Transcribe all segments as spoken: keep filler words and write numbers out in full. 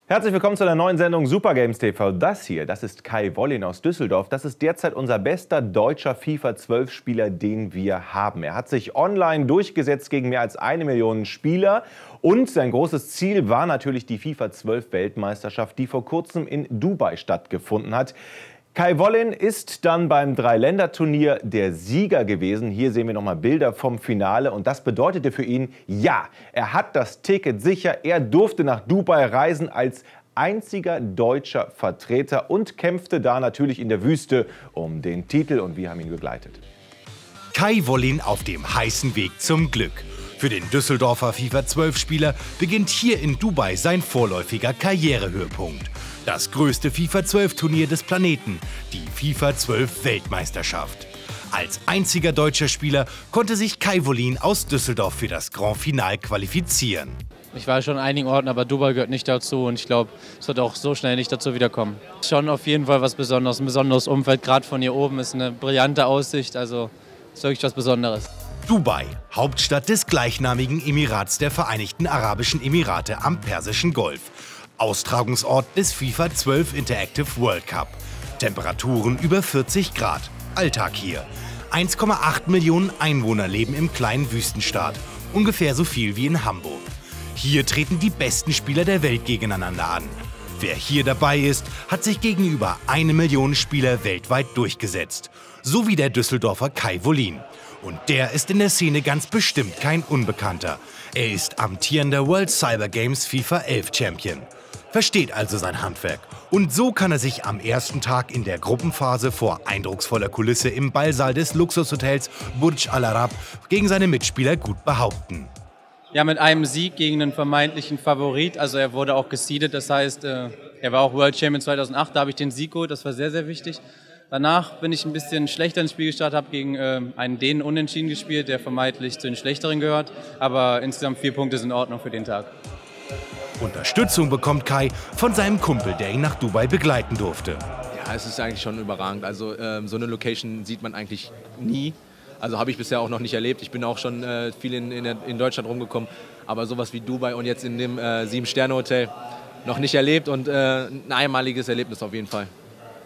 Herzlich willkommen zu der neuen Sendung Super Games T V. Das hier, das ist Kai Wollin aus Düsseldorf. Das ist derzeit unser bester deutscher FIFA zwölf Spieler, den wir haben. Er hat sich online durchgesetzt gegen mehr als eine Million Spieler. Und sein großes Ziel war natürlich die FIFA zwölf Weltmeisterschaft, die vor kurzem in Dubai stattgefunden hat. Kai Wollin ist dann beim Dreiländerturnier der Sieger gewesen. Hier sehen wir noch mal Bilder vom Finale. Und das bedeutete für ihn, ja, er hat das Ticket sicher. Er durfte nach Dubai reisen als einziger deutscher Vertreter und kämpfte da natürlich in der Wüste um den Titel. Und wir haben ihn begleitet. Kai Wollin auf dem heißen Weg zum Glück. Für den Düsseldorfer FIFA zwölf Spieler beginnt hier in Dubai sein vorläufiger Karrierehöhepunkt. Das größte FIFA zwölf Turnier des Planeten, die FIFA zwölf Weltmeisterschaft. Als einziger deutscher Spieler konnte sich Kai Wollin aus Düsseldorf für das Grand Finale qualifizieren. Ich war schon an einigen Orten, aber Dubai gehört nicht dazu und ich glaube, es wird auch so schnell nicht dazu wiederkommen. Schon auf jeden Fall was Besonderes, ein besonderes Umfeld, gerade von hier oben ist eine brillante Aussicht, also ist wirklich was Besonderes. Dubai, Hauptstadt des gleichnamigen Emirats der Vereinigten Arabischen Emirate am Persischen Golf. Austragungsort des FIFA zwölf Interactive World Cup. Temperaturen über vierzig Grad. Alltag hier. eins Komma acht Millionen Einwohner leben im kleinen Wüstenstaat. Ungefähr so viel wie in Hamburg. Hier treten die besten Spieler der Welt gegeneinander an. Wer hier dabei ist, hat sich gegenüber eine Million Spieler weltweit durchgesetzt. So wie der Düsseldorfer Kai Wollin. Und der ist in der Szene ganz bestimmt kein Unbekannter. Er ist amtierender World Cyber Games FIFA elf Champion. Versteht also sein Handwerk. Und so kann er sich am ersten Tag in der Gruppenphase vor eindrucksvoller Kulisse im Ballsaal des Luxushotels Burj Al Arab gegen seine Mitspieler gut behaupten. Ja, mit einem Sieg gegen einen vermeintlichen Favorit, also er wurde auch geseedet, das heißt, er war auch World Champion zweitausendacht, da habe ich den Sieg geholt, das war sehr, sehr wichtig. Danach bin ich ein bisschen schlechter ins Spiel gestartet, habe gegen äh, einen Dänen unentschieden gespielt, der vermeintlich zu den Schlechteren gehört. Aber insgesamt vier Punkte sind in Ordnung für den Tag. Unterstützung bekommt Kai von seinem Kumpel, der ihn nach Dubai begleiten durfte. Ja, es ist eigentlich schon überragend. Also ähm, so eine Location sieht man eigentlich nie. Also habe ich bisher auch noch nicht erlebt. Ich bin auch schon äh, viel in, in, in Deutschland rumgekommen. Aber sowas wie Dubai und jetzt in dem äh, Sieben-Sterne-Hotel noch nicht erlebt. Und äh, ein einmaliges Erlebnis auf jeden Fall.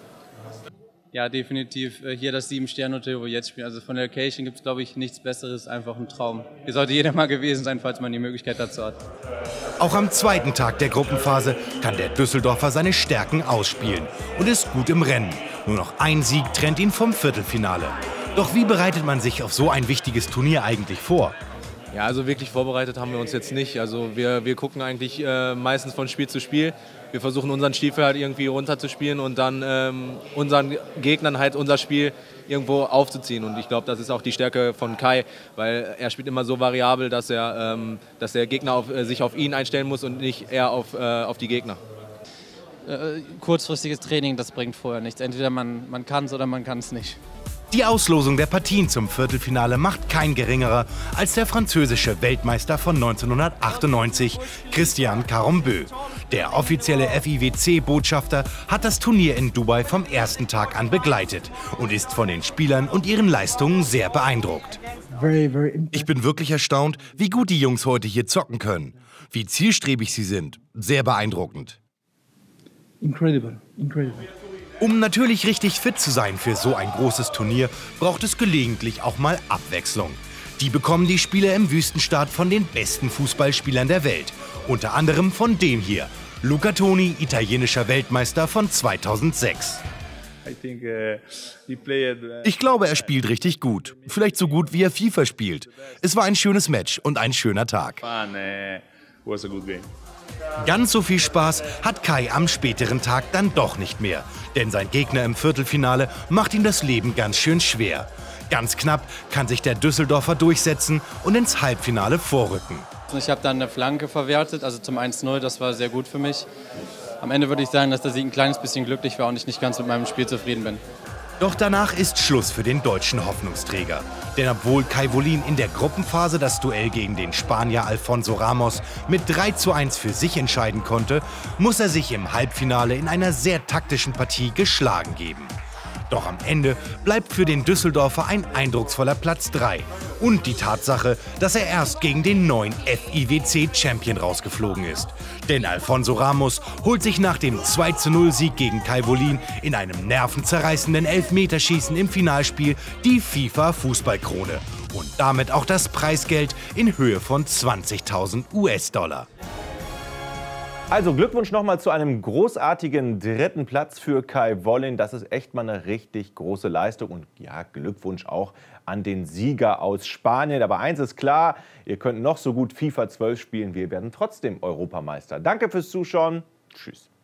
Ja, definitiv. Hier das Sieben-Sterne-Hotel, wo wir jetzt spielen. Also von der Location gibt es, glaube ich, nichts Besseres. Einfach ein Traum. Hier sollte jeder mal gewesen sein, falls man die Möglichkeit dazu hat. Auch am zweiten Tag der Gruppenphase kann der Düsseldorfer seine Stärken ausspielen und ist gut im Rennen. Nur noch ein Sieg trennt ihn vom Viertelfinale. Doch wie bereitet man sich auf so ein wichtiges Turnier eigentlich vor? Ja, also wirklich vorbereitet haben wir uns jetzt nicht. Also wir, wir gucken eigentlich äh, meistens von Spiel zu Spiel. Wir versuchen unseren Stiefel halt irgendwie runterzuspielen und dann ähm, unseren Gegnern halt unser Spiel irgendwo aufzuziehen. Und ich glaube, das ist auch die Stärke von Kai, weil er spielt immer so variabel, dass, er, ähm, dass der Gegner auf, äh, sich auf ihn einstellen muss und nicht eher auf, äh, auf die Gegner. Äh, kurzfristiges Training, das bringt vorher nichts. Entweder man, man kann es oder man kann es nicht. Die Auslosung der Partien zum Viertelfinale macht kein geringerer als der französische Weltmeister von neunzehnhundertachtundneunzig, Christian Carambeu. Der offizielle F I W C-Botschafter hat das Turnier in Dubai vom ersten Tag an begleitet und ist von den Spielern und ihren Leistungen sehr beeindruckt. Ich bin wirklich erstaunt, wie gut die Jungs heute hier zocken können. Wie zielstrebig sie sind. Sehr beeindruckend. Incredible, incredible. Um natürlich richtig fit zu sein für so ein großes Turnier, braucht es gelegentlich auch mal Abwechslung. Die bekommen die Spieler im Wüstenstaat von den besten Fußballspielern der Welt. Unter anderem von dem hier, Luca Toni, italienischer Weltmeister von zweitausendsechs. Ich glaube, er spielt richtig gut. Vielleicht so gut, wie er FIFA spielt. Es war ein schönes Match und ein schöner Tag. Ganz so viel Spaß hat Kai am späteren Tag dann doch nicht mehr. Denn sein Gegner im Viertelfinale macht ihm das Leben ganz schön schwer. Ganz knapp kann sich der Düsseldorfer durchsetzen und ins Halbfinale vorrücken. Ich habe dann eine Flanke verwertet, also zum eins null, das war sehr gut für mich. Am Ende würde ich sagen, dass der Sieg ein kleines bisschen glücklich war und ich nicht ganz mit meinem Spiel zufrieden bin. Doch danach ist Schluss für den deutschen Hoffnungsträger. Denn obwohl Kai Wollin in der Gruppenphase das Duell gegen den Spanier Alfonso Ramos mit drei zu eins für sich entscheiden konnte, muss er sich im Halbfinale in einer sehr taktischen Partie geschlagen geben. Doch am Ende bleibt für den Düsseldorfer ein eindrucksvoller Platz drei. Und die Tatsache, dass er erst gegen den neuen F I W C-Champion rausgeflogen ist. Denn Alfonso Ramos holt sich nach dem zwei zu null Sieg gegen Kai Wollin in einem nervenzerreißenden Elfmeterschießen im Finalspiel die FIFA-Fußballkrone. Und damit auch das Preisgeld in Höhe von zwanzigtausend US-Dollar. Also Glückwunsch nochmal zu einem großartigen dritten Platz für Kai Wollin. Das ist echt mal eine richtig große Leistung. Und ja, Glückwunsch auch an den Sieger aus Spanien. Aber eins ist klar, ihr könnt noch so gut FIFA zwölf spielen, wir werden trotzdem Europameister. Danke fürs Zuschauen. Tschüss.